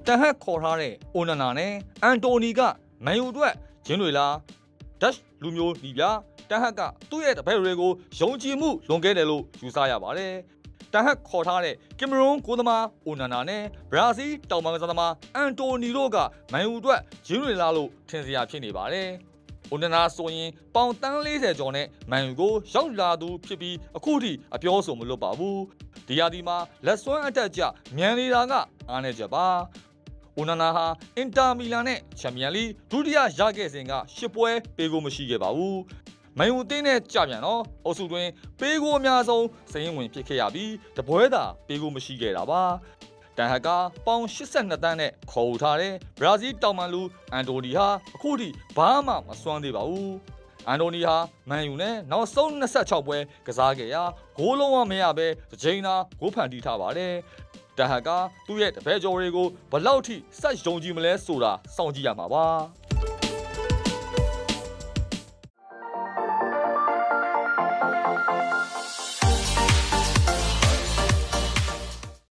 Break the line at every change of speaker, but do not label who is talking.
တန်ဟတ်ခေါ်ထားတဲ့အိုနာနာနဲ့အန်တိုနီကမန်ယူအတွက်ဂျင်းတွေလားဒက်လူမျိုးဒီပြတန်ဟတ်ကသူ့ရဲ့တပည့်တွေကိုယုံကြည်မှုလွန်ခဲ့တယ်လို့ယူဆရပါတယ်တန်ဟတ်ခေါ်ထားတဲ့ကင်မရွန်ကိုသမားအိုနာနာနဲ့ဘရာဇီးတောင်ပန်ကစားသမားအန်တိုနီတို့ကမန်ယူအတွက်ဂျင်းတွေလားလို့ထင်စရာဖြစ်နေပါတယ်အိုနာနာဆိုရင်ပေါင်တန်း40ကျော်နဲ့မန်ယူကိုရောက်လာသူဖြစ်ပြီးအခုထိအပြောဆိုမလွတ်ပါဘူးဒီယာဒီမှာလက်စွမ်းအတက်ကြမြန်နေတာကအားနေချက်ပါအိုနာနာဟာအင်တာမီလန်နဲ့ချန်ပီယံလိဒုတိယရခဲ့စဉ်က10ပွဲပေးကိုမရှိခဲ့ပါဘူးမန်ယူအသင်းနဲ့ကြပြန်တော့အုပ်စုတွင်ပေးကိုအများဆုံးစရင်ဝင်ဖြစ်ခဲ့ရပြီးတပွဲသာပေးကိုမရှိခဲ့တာပါတန်ဟတ်ကပေါင်82တန်းနဲ့ခေါ်ယူထားတဲ့ဘရာဇီးတောင်ပန်လူအန်တိုနီဟာအခုထိဘာမှမစွမ်းသေးပါဘူးအန်တိုနီဟာမန်ယူနဲ့နောက်ဆုံး26ပွဲကစားခဲ့ရာဂိုးလုံးဝမရဘဲတစ်ချိန်သာဂိုးဖန်တီးထားပါတယ်တန်ဟတ်ကသူ့ရဲ့တပည့်ကျော်တွေကိုဘယ်လောက်ထိစက်ယုံကြည်မလဲဆိုတာစောင့်ကြည့်ရမှာပါ